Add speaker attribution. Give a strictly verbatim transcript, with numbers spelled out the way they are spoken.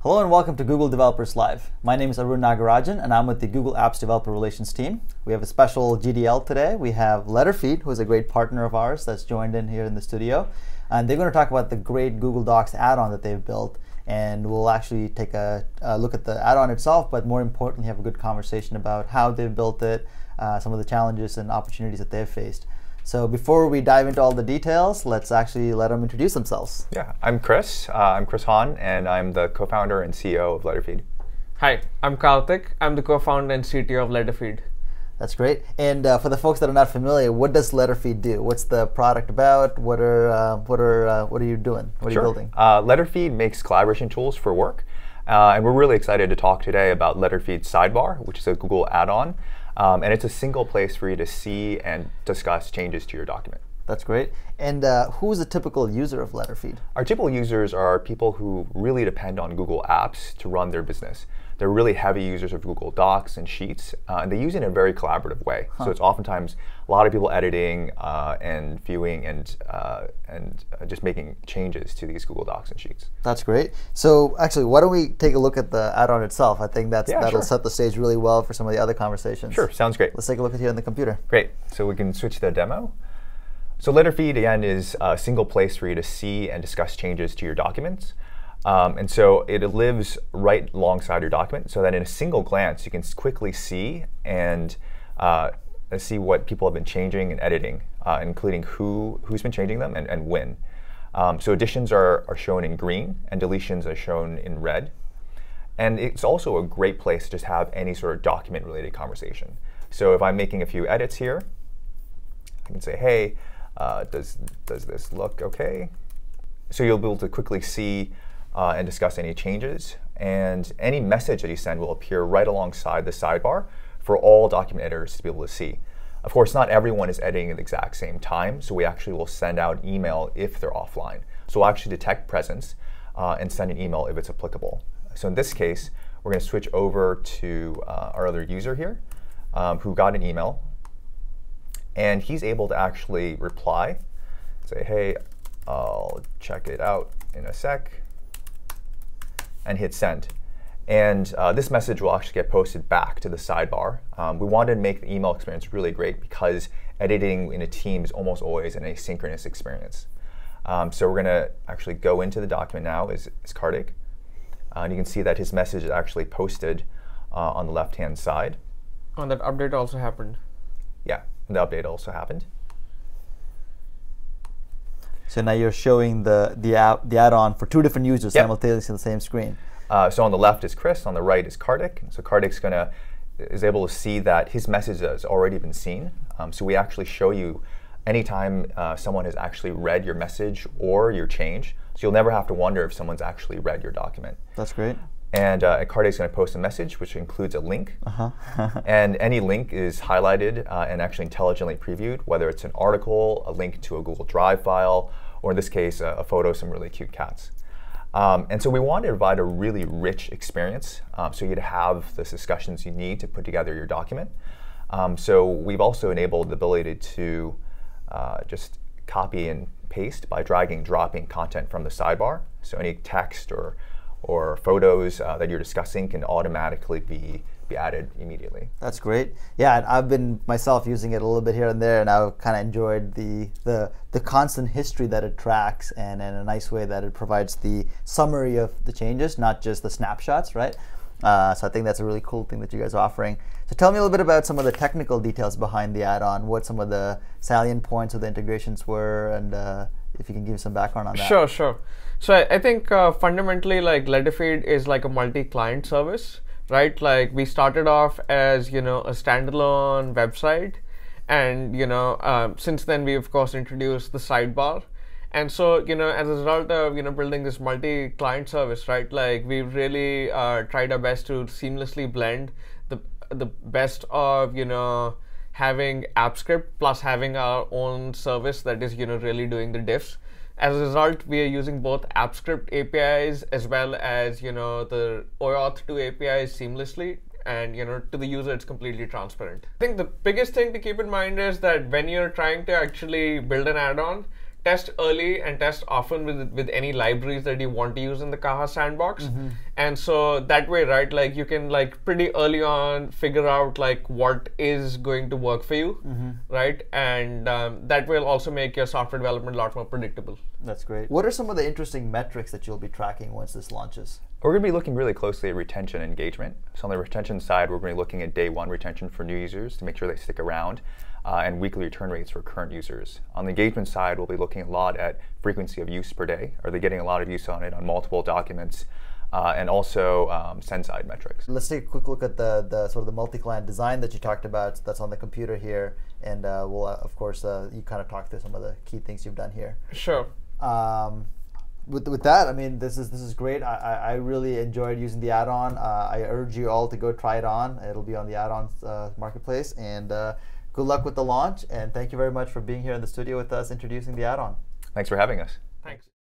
Speaker 1: Hello and welcome to Google Developers Live. My name is Arun Nagarajan and I'm with the Google Apps Developer Relations team. We have a special G D L today. We have Letterfeed, who is a great partner of ours that's joined in here in the studio. And they're going to talk about the great Google Docs add-on that they've built. And we'll actually take a, a look at the add-on itself, but more importantly have a good conversation about how they've built it, uh, some of the challenges and opportunities that they've faced. So before we dive into all the details, let's actually let them introduce themselves.
Speaker 2: Yeah, I'm Chris. Uh, I'm Chris Hahn, and I'm the co-founder and C E O of Letterfeed.
Speaker 3: Hi, I'm Karthik. I'm the co-founder and C T O of Letterfeed.
Speaker 1: That's great. And uh, for the folks that are not familiar, what does Letterfeed do? What's the product about? What are uh, what are uh, what are you doing? What
Speaker 2: sure.
Speaker 1: are you building?
Speaker 2: Uh, Letterfeed makes collaboration tools for work, uh, and we're really excited to talk today about Letterfeed Sidebar, which is a Google add-on. Um, and it's a single place for you to see and discuss changes to your document.
Speaker 1: That's great. And uh, who's a typical user of Letterfeed?
Speaker 2: Our typical users are people who really depend on Google Apps to run their business. They're really heavy users of Google Docs and Sheets, uh, and they use it in a very collaborative way. Huh. So it's oftentimes a lot of people editing uh, and viewing and uh, and uh, just making changes to these Google Docs and Sheets.
Speaker 1: That's great. So actually, why don't we take a look at the add-on itself? I think that's,
Speaker 2: yeah,
Speaker 1: that'll
Speaker 2: sure.
Speaker 1: set the stage really well for some of the other conversations.
Speaker 2: Sure, sounds great.
Speaker 1: Let's take a look at here on the computer.
Speaker 2: Great. So we can switch to the demo. So Letterfeed, again, is a single place for you to see and discuss changes to your documents. Um, and so it lives right alongside your document so that in a single glance, you can quickly see and uh, see what people have been changing and editing, uh, including who, who's been changing them and, and when. Um, so additions are, are shown in green and deletions are shown in red. And it's also a great place to just have any sort of document-related conversation. So if I'm making a few edits here, I can say, hey, uh, does, does this look OK? So you'll be able to quickly see Uh, and discuss any changes. And any message that you send will appear right alongside the sidebar for all document editors to be able to see. Of course, not everyone is editing at the exact same time, so we actually will send out email if they're offline. So we'll actually detect presence uh, and send an email if it's applicable. So in this case, we're going to switch over to uh, our other user here um, who got an email. And he's able to actually reply, say, hey, I'll check it out in a sec, and hit send. And uh, this message will actually get posted back to the sidebar. Um, we wanted to make the email experience really great because editing in a team is almost always an asynchronous experience. Um, so we're going to actually go into the document now is, is Karthik. Uh, and you can see that his message is actually posted uh, on the left-hand side.
Speaker 3: Oh, that update also happened.
Speaker 2: Yeah, the update also happened.
Speaker 1: So now you're showing the the, app, the add-on for two different users
Speaker 2: yep.
Speaker 1: simultaneously on the same screen.
Speaker 2: Uh, so on the left is Chris, on the right is Karthik. So Karthik's gonna is able to see that his message has already been seen. Um, so we actually show you anytime uh, someone has actually read your message or your change. So you'll never have to wonder if someone's actually read your document.
Speaker 1: That's great.
Speaker 2: And uh, Karthik's going to post a message which includes a link.
Speaker 1: Uh-huh.
Speaker 2: And any link is highlighted uh, and actually intelligently previewed, whether it's an article, a link to a Google Drive file, or in this case, a, a photo of some really cute cats. Um, and so we want to provide a really rich experience um, so you to have the discussions you need to put together your document. Um, so we've also enabled the ability to uh, just copy and paste by dragging and dropping content from the sidebar. So any text or or photos uh, that you're discussing can automatically be, be added immediately.
Speaker 1: That's great. Yeah, and I've been myself using it a little bit here and there, and I've kind of enjoyed the, the the constant history that it tracks, and in a nice way that it provides the summary of the changes, not just the snapshots, right? Uh, so I think that's a really cool thing that you guys are offering. So tell me a little bit about some of the technical details behind the add-on, what some of the salient points of the integrations were, and uh, if you can give some background on that.
Speaker 3: Sure, sure. So I, I think uh, fundamentally, like Letterfeed is like a multi-client service, right? Like we started off as you know a standalone website, and you know um, since then we of course introduced the sidebar, and so you know as a result of you know building this multi-client service, right? Like we've really uh, tried our best to seamlessly blend the the best of you know having AppScript plus having our own service that is you know really doing the diffs. As a result, we are using both AppScript A P Is as well as you know the OAuth two A P Is seamlessly, and you know to the user it's completely transparent. I think the biggest thing to keep in mind is that when you're trying to actually build an add-on, test early and test often with with any libraries that you want to use in the Caja sandbox. Mm-hmm. And so that way, right, like you can like pretty early on figure out like what is going to work for you, mm-hmm. right? And um, that will also make your software development a lot more predictable.
Speaker 1: That's great. What are some of the interesting metrics that you'll be tracking once this launches?
Speaker 2: We're going to be looking really closely at retention and engagement. So on the retention side, we're going to be looking at day one retention for new users to make sure they stick around, uh, and weekly return rates for current users. On the engagement side, we'll be looking a lot at frequency of use per day. Are they getting a lot of use on it on multiple documents? Uh, and also um, send side metrics.
Speaker 1: Let's take a quick look at the, the sort of the multi-client design that you talked about that's on the computer here. And uh, we'll, uh, of course, uh, you kind of talk through some of the key things you've done here.
Speaker 3: Sure.
Speaker 1: Um, With, with that, I mean, this is this is great. I, I really enjoyed using the add-on. Uh, I urge you all to go try it on. It'll be on the add-ons uh, marketplace. And uh, good luck with the launch. And thank you very much for being here in the studio with us, introducing the add-on.
Speaker 2: Thanks for having us.
Speaker 3: Thanks.